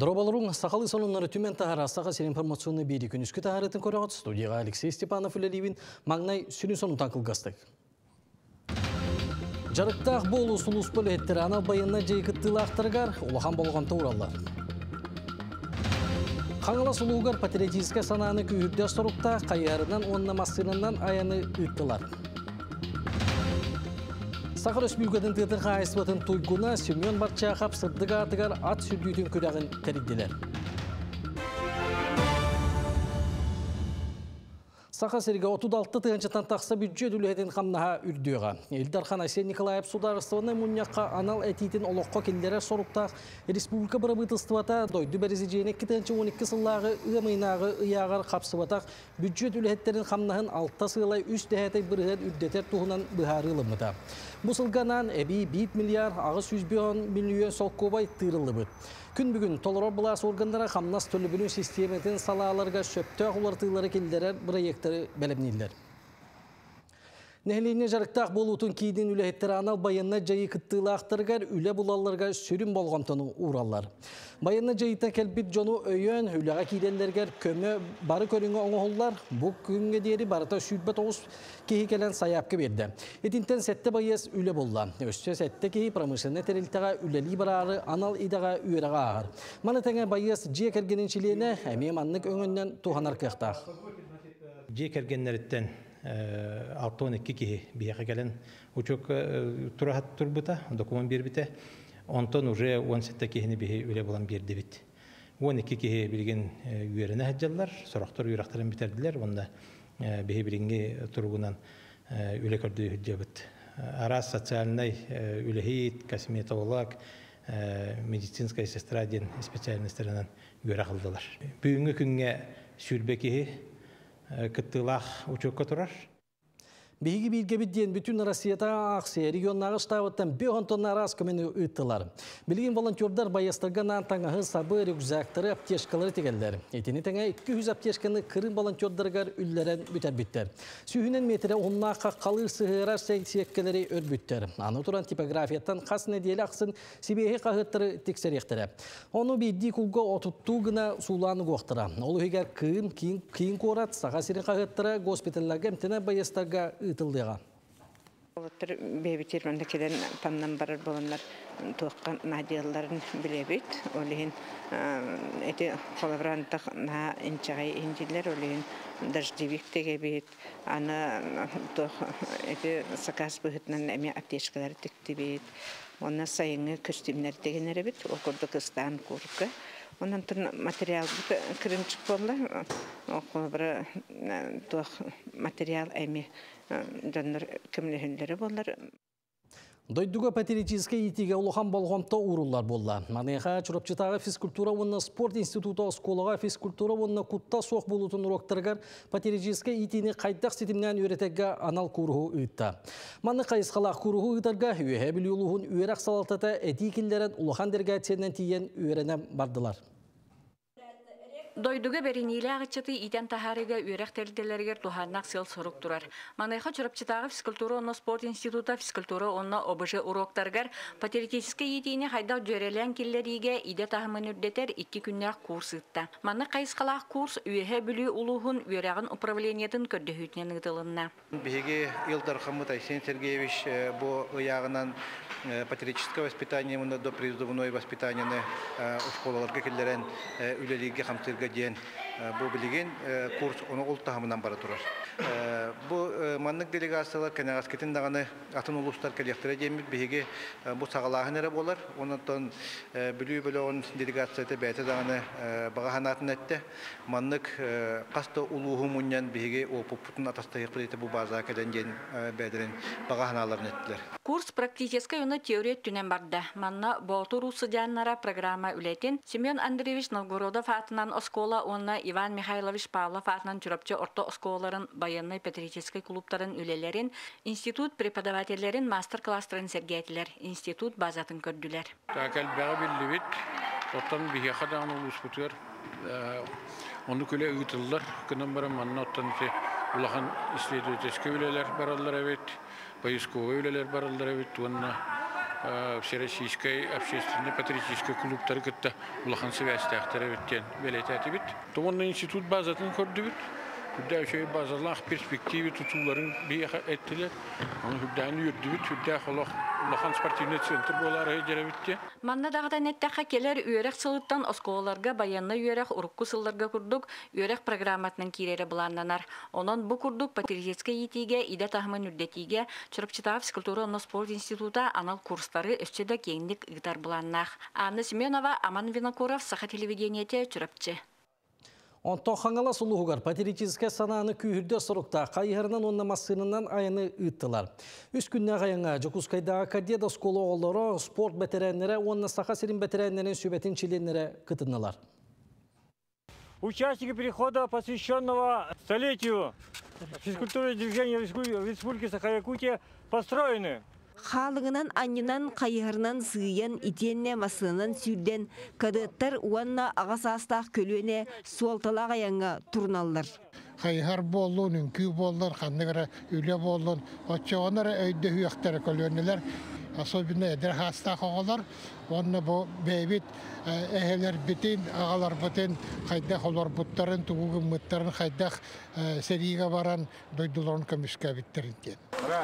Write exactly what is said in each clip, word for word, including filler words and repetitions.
Дробалрун сақалы сонуннары түмен тағара сақасы информационный бейді күніскі тағаратын көріғат студияға Алексей Степанов үлелейбін маңнай сүрін сонун таңқылғастық. Жарықтақ болу сұлыс бөлі әттері анал байынна жайқыттылы ақтырғар, олахан болғанта уралар. Қаңыла сұлуғар патриотическа сананы күйірді сұрықта қайарынан онына масынынан аяны үттілар. Сақыр өспілгөдің тұтырға айсыбатын тұйгуна Семен Барчақап сырдыға атығар ат сүргейтін көрәғін тәрікделер. Сақа серге отыз алты тығыншытан тақса бюджет үлетін қамнаға үрдіға. Елдархан Айсен Николаев Сударыстығыны мұнияққа анал әтейтін олыққа келдері сұрықтақ республика бұрабытыстывата дойды бәрізі жейін екі он екі сыллағы ұйамайнағы ұяғар қапсыватақ бюджет үлеттерін қамнағын алтта сылай үш дәйәтай бірғын үрдетер тұғынан бұхары ылымыда. Бұл сылғанан әбей бит миллиард ағыз жүз миллион сол көбай тырылы бұд. Күн бүгін толырор бұлас органдара қамнас төлі білін системетін салаларға сөпті ағылартылары келдерер проекттері бәлімнелер. Нәхіліне жарықтақ болуытын кейден үләйттері анал байынна жайы күттілі ақтырғар үлі бұлаларға сүрін болғантыны уралар. Байынна жайыта кәлбет жону өйен үліға кейденлергер көмі бары көріңі оңғылар бұл күнге дері барыта сүйбет оғыз кейі кәлін саяпқы берді. Етінтен сәтті байыз үлі болла. Өсті сәтті кейі промышленне тәрілтіға үләлі барары анал идаға үйераға ағыр. Маны тәңе байыз же кәргеніншіліні әмем аннық өңіннен туғанар қықтақ. Же кәргенлеріттен алты он екі кихи бияқа кәлін учок тұрағат тұрбыта, документ бербіті. Онтон уже он сетті кихini бихи үле болан берді бит. он екі кихи білген үйеріне әджалар, сұрақтар үйрақтарын бітерділер, онда бихи білінге тұрғынан үле көрді үджі біт. Арас социальный үлехит, косметолог, медицинская сестра ден специалистерінен үйер ақылдылар. Бүгінгі күнге сүрбе кихи кыттылах учокка турар. Биги билге бидден бүтүн Россията акция регионнагы штабыттан бес тонна раз көмені ыттылар. Билген волонтердар байыстырганан таңағы сабы рюкзактары аптешкалары тегелдер. Етені таңа екі жүз аптешканы кырын волонтердаргар үллерен бүтер биттер. Сүйінен метре онна қалыр сығырар секкелері өр бүттер. Аны туран типографияттан қас неделі ақсын сибейхи қағыттары тексеректері. Оны бидді күлгі отутту гына суланы қоқтыра. Олы егер кыын, кейін қорат, саға сирен қағыттары госпиталларға әмтені байыстарға ытылдыға. Олаттар бейбітер мәнді кеден паннан барар боланлар туаққан надияларын білебет. Олеген әті қолабырантық на инчағай индилер, олеген дәждевик теге бет. Аны әті сақас бұғытынан әме аптешкалары тікті бет. Оны сайыңы көстімнер дегенері бет. Ол көрді қыстан көргі. Ondan sonra material kırınçık bollar, okulları tuğ material aymi canlar kimlihinleri bollar. Дойдуга патриотическая итиге улахан болғамта уруллар болла. Манеха чурапчытағы физкультура онна спорт институты осколыға физкультура онна кутта соқ болутын уроктаргар патриотическая итини қайдақ сетімнен үйретеге анал куруху үйтті. Маны қайысқалақ куруху үйтарға үйе білі улуғын үйерақ салалтата әдейкілдерін улахан дергатсенен тиен үйеріне бардылар. Дойдуга бериниле агычыты итен тахарыга үйрек тәрілтелергер туханнақ сел сорук турар. Манайха чурапчытағы физкультура онна спорт института физкультура онна обыжы уроктаргар патриотический етейіне хайдақ жөрелен келлериге иде тахымын үрдетер икки күннәк курс ытта. Маны қайысқалақ курс үйе білі улуғын үйрегін управлениятын көрдіхүтнен ұтылынна. Беге Илдар Хамут Айсен Сергеевич бу ұяғынан патриотическое воспитание, до призывное воспитание в школаларга келлерен үлелиге хамтырга ден бу билеген курс оны ултахымынан бара турар. Бу маннык делегациялар кенегаскетин даганы атын улустар келектире демит беге бу сагалахын эре болар. Онтон билүү бөлөгөн делегацияты бәте даганы багаханатын этте. Маннык каста улугу муньян беге опупутун атастайык бите бу база келен ден бәдерин багаханаларын эттилер. Курс практической уна теория түнен барды. Манна болтуру сыдяннара программа үлетен Семен Андреевич Новгородов атынан оскола онна Иван Михайлович Павлов атынан чурапчы орто осколарын баянный патриотический клубтарын үлелерин, институт преподавательерин мастер-класстарын сергетилер, институт базатын көрдүлер. Такал бәгә бит, оттан бихе хадан улус бутыр. Onu küle ütüller, kınım barım anlattan ki ulahan istediği teşkil üyeler barallar evet, bayıskova üyeler barallar evet, onunla Всероссийской общественной патриотической клубтары кытта улахан связьтахтары биттен белетати бит. Томонна институт базатын көрдү бит. Хүдда шөй базалах перспективе тутуларын бияха эттилер. Аны хүддан юрдү бит, хүдда холох улахан спортивный центр болары жеребитте. Манна дагыда неттәхә келер үйрәк сылыттан осколаларга баянны үйрәк урукку сылларга курдук, үйрәк программатның кирере буланнанар. Онон бу курдук патриотический етиге, иде тахмын үрдетиге, Чурапчытагы физкультура спорт института анал курстары өччедә кеңдик ыгдар буланнах. Анна Семенова, Аман Винокуров, Саха телевидениете, Чурапчы. Онтон хаңала сулуғығар патриотическе сананы күйірді сұрықта қайығырынан онна массынынан айыны ұйттылар. Үс күнне ғайыңа Жокускайдағы кадет сколы олары спорт бәтерәнлері, онна сақа сирин бәтерәнлерін сөбетін чиленлері кытынылар. Участники перехода, посвященного столетию физкультуры движения Республики Саха-Якутия, построены. Халығынан аннынан қайығырынан сүйен итенне масынан сүрден кадеттар уанна ағас астақ көлуіне суалталақ аяңа турналар. Қайығар болуын, үнкі болуын, қанығыра үлі болуын, отчауанары өйді хүйіқтері көлуінелер. Особенно әдір хастақ оғалар, онны бұл бейбіт әхелер бітін, ағалар бітін, қайдақ олар бұттарын, тұғығын мұттарын, қайдақ сәріға баран дойдыларын көміске біттерін кен.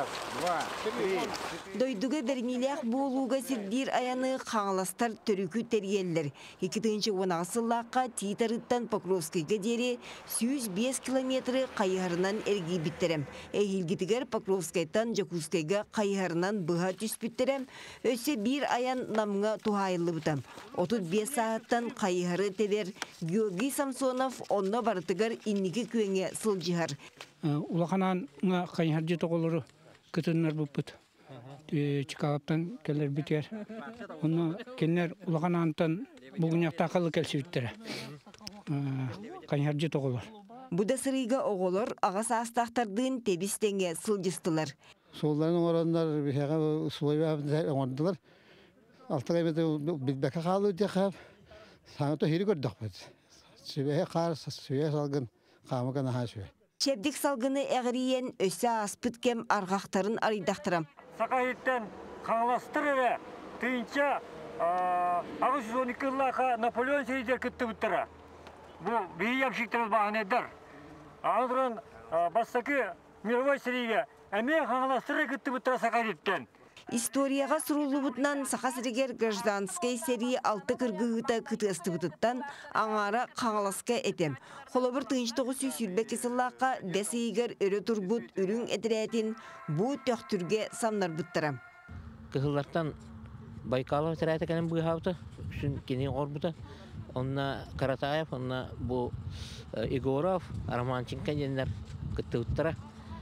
Дойдуга дәрмилях болуға сирдир аяны қаңыластар түрікі тәргелдер. екі тысяча он алтыншы Титарыттан Покровскайға дері жүз бес километрі қайығарынан әргі біттерем. Әйілгітігер Покровскайдан Жокускайға қайығарынан бұға түс біттерем. Өсе бір аян намға тухайылы бұтам. отуз бес сағаттан қайығары тедер. Георгий Самсонов онна барытығар иннекі көңе сылжығар. Улаханан қайығар жет оғылыры күтінлер бұппыт. Чикагаптан келер бітер. Оны кенлер улаханантан бұғынақта ақылы кәлсі біттері. Қайығар жет оғылыр. Бұда сырыйға оғылыр ағас астақтардың тебістенге сылжыстылар. Солların oranlar bir şey suyu yaptılar, ondılar. Altıga bir bir beka kalı diye kap. Sana da hiri gördük biz. Sübeye kar, sübeye salgın, kamuka naha sübe. Çebdik salgını eğriyen öse aspıt kem argaqtарын arıydaqtıram. Sakahitten kanalastır eve, tıyınca altı yüz on iki yıllaqa Napolyon seridir kıttı bittere. Bu bir yapışıktırız bahane eder. Anadırın bastaki Mirovoy seriye emeğe kanalastırı kıttı bittere Sakahitten. Историяға сұрулы бұтынан Сақасырегер гражданскай серии алты кыргығыта күті асты бұтыттан аңара қаңаласқа әтем. Қолабыр тыңыштығы сүйсілбек кесіллаққа бәсейгер өрі тұрбұт үрін әтірәтін бұ төқтүрге самнар бұттырам. Кығыларттан Байкалов әтірәті кәнім бұғауты, үшін кенен ғорбыты. Онна Каратаев, онна бұ Игоров, Араманченко денлер күтті бұттыра.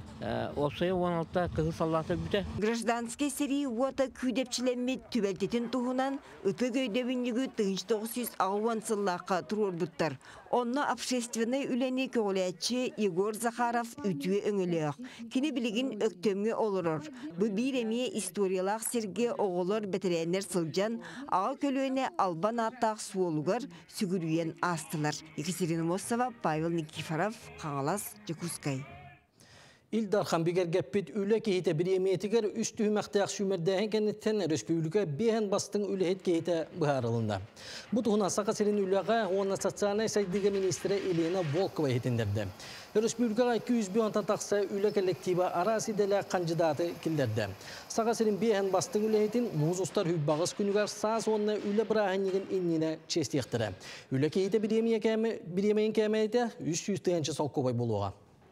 Гражданский серии уата күдепчілемет түбәлтетін тұғынан үті көйдебіндегі тоғыз жүз алпыс сыллаққа тұрор бұттар. Онна общественный үләне көләтші Егор Захаров үтіе өңілеғ. Кені білігін өктөмге олырыр. Бұ бір әме историялақ серге оғылыр бәтірәнер сылжан, аға көлөне албан аттақ суолуғар сүгіруен астылар. Екатерина Мосова, Павел Никифоров, Қаңалас, Жокускай. İldar Xambiger gepit üle kehite bir emiyetiger üstü hümektağ şümerdeğen kennetten Respublika behen bastın ülehet kehite buharılında. Bu tuğuna Sakasir'in üleğe ona satsana saydığı ministre Elena Volkova hetindirdi. Respublika iki yüz bir ontan taksa üle kolektiva arası dele kandidatı kildirdi. Sakasir'in behen bastın ülehetin muzustar hübbağız günügar sağız onunla üle bırahanligin innine çestiyektirdi. Üle kehite bir yemeğin kemeyde üç yüz tığınçı solkovay buluğa.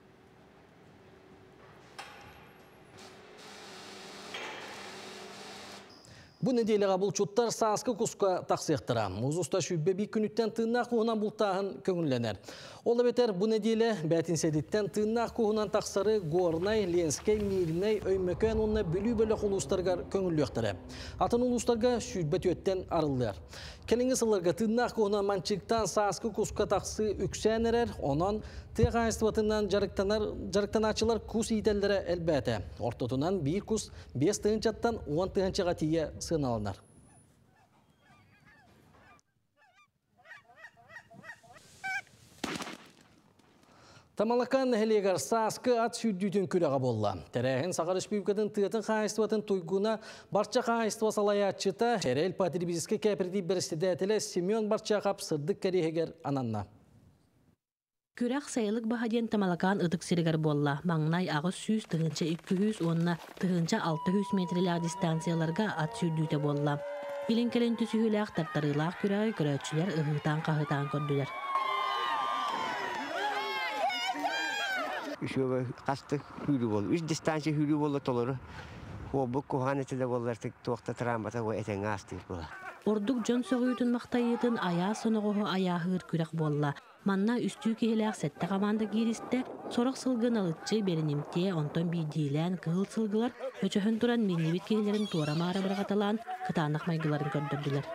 Bu nedeniyle bulçutlar sağıskı kuska taksıqtıra. Muzusta şübbe bir günütten tığınak kuğunan bultağın köngüllenir. Ola beter bu nedeniyle bətin seditten tığınak kuğunan taksarı Gornay, Lenskay, Mirnay, Öymöken onunla bölü-bölü uluslargar köngüllüqtırı. Atan uluslarga şübbe tüetten arılır. Kelini sıllarga tığınak kuğunan mançıktan sağıskı kuska taksı üksен erer, onun tığ ayıstıvatından jarıktan açılar kus iyitellere elbette. Ortotunan bir kus beş tığınçattan on tığınçağa tiye sığınalanlar. Тамалакан нәхелегер саскы ат сүйдүйтін күріға болла. Тәрәхін Сақар Республикатын тыатын қайыстыватын туйгуна барча қайыстыва салаятчыта Шерел потребительский кооператив бірістедәтілі Семен Барчақап сырдық кәрехегер ананна. Күрәк сайылык бахаден Тамалакан ыдык сиригер болла. Маңнай ағыз сүйіз тығынча екі жүз, онна тығынча алты жүз метрлер дистанцияларға ат сүйдүйті болла. Билин келен түсігіләқ тартарылақ күрәгі көрәтшілер ұғытан қағытан көрділер. Üşüve kastı hülü bol. Üç distansı hülü bol toluru. O bu kuhaneti de bollar tek tuğta travmata ve eten astı bola. Orduk John soğuyutun maqtayıtın ayağı sonuğu ayağı hır kürek bolla. Manna üstü kehilak sette kamanda giriste sorak sılgın alıtçı berenimte onton bidilen kığıl sılgılar öçöhün duran minnibit kehilerin tuğra mağara bırgatalan kıtanıq maygıların gördürdüler.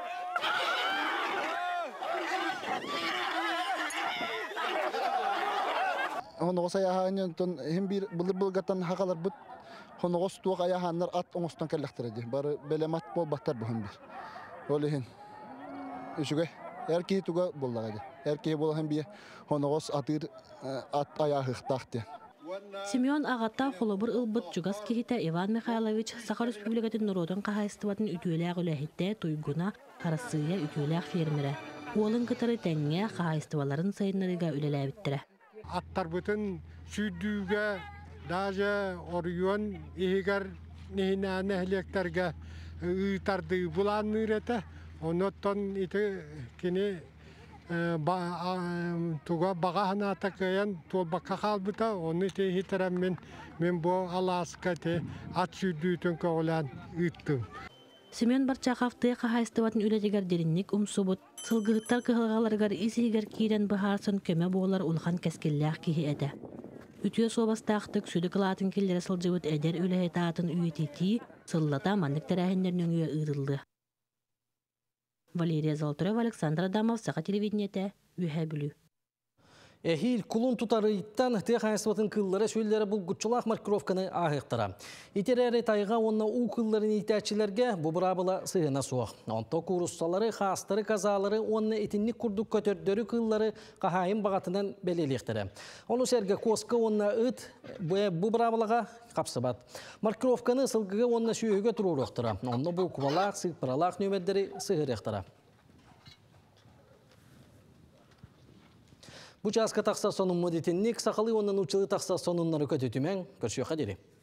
Honoğuz ayağının hem bir bılır bılgatan haqalar bud honoğuz tuğ ayağanlar at oңостан kellektirdi. Bari belemat bol battar bu hem bir. Olehin. Üçüge erkeği tuğa bollagadı. Erkeği bolla hem bir honoğuz atır at ayağı hıqtaqtı. Семен ағатта холобыр ылбыт жугас кихите Иван Михайлович Сахар Республикатын Нуродон қағайыстыватын үтүеләг үләхетте туйгуна қарасыya үтүеләг фермері. Олын кытары тәңге қағайыстываларын сайынларыға үлеләбіттірі. Attar bütün sürdüğe, daha oryon, ihgar, nehine nehlekterge ıtardı bulan nürete, ondan ite kini tuğa bağına takayan tuğa baka kalbıta, onu ite hiterem men men bu Alaska'te at sürdüğün koğulan ıttım. Семен Барчақавты қағайыстыватын үлетегер деріннік ұмсубыт, сылғыттар кығылғаларғар исігер кейден бұхарсын көмі болар ұлған кәскелләқ кейі әді. Үтіе собастақтық сүді қылатын келдері сылжыбыт әдер үләхетатын үйететі сыллата мандық тәрәхіндерінің үйе ұйрылды. Валерия Золотарева, Александр Адамов, Сақа телевидениеті, үйе бүлі. Эхил кулун тутарыйттан техайсватын кыллары сөйлері бұл гүтчулақ маркировканы ағықтыра. Итерәрі тайға онна у кылларын итәчілерге бұбырабыла сығына суақ. Онто курусталары, қастары, казалары, онна етінник күрдік көтердері кыллары қағайын бағатынан белелектірі. Оны сәрге қосқы онна ұт бұбырабылаға қапсыбат. Маркировканы сылғығы онна сүйеге тұрur оқтыра. Онна бұл кубалақ, сықпыралақ нөмәддері сығыр ектіра. Bu çaska taksa sonun moditинник сақалы оннан учылы такса сонуннары көтөтүмен көрші қадері.